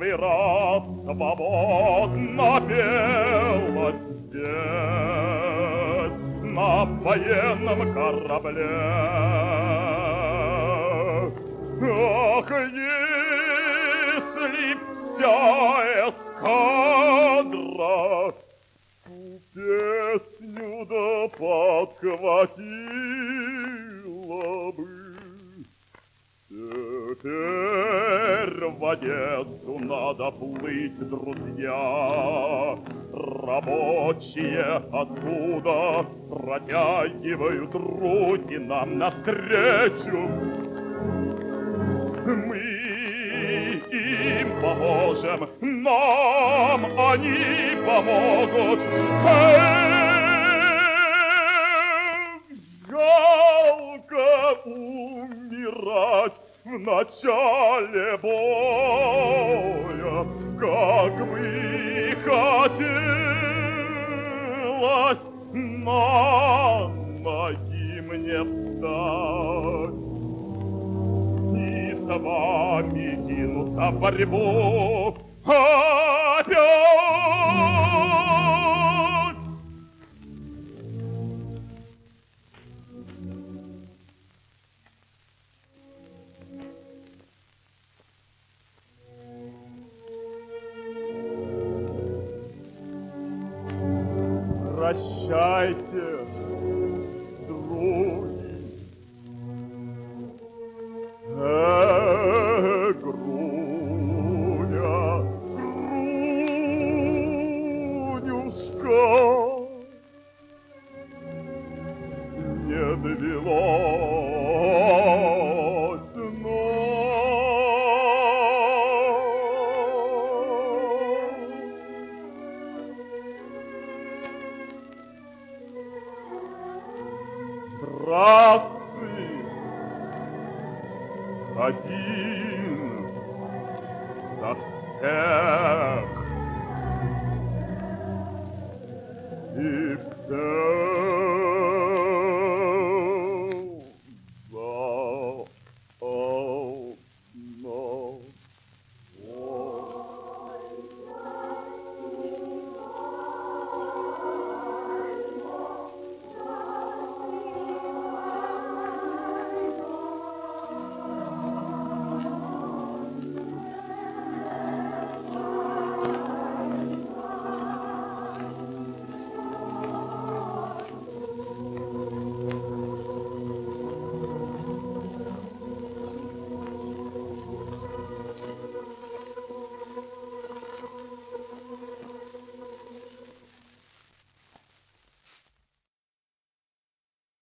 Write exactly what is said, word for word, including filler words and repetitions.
первый раз свободно пела здесь, на военном корабле. Ах, если вся эскадра песню да подхватила бы. Теперь в Одессу надо плыть, друзья. Рабочие оттуда протягивают руки нам навстречу. Мы им поможем, нам они помогут. Эх, жалко умирать в начале боя, как бы хотелось на ноги мне встать и с вами кинуться в борьбу опять. Прощайте, други. Эх, Груня, Грунюшка, не довелось братцы, один за всех и всех.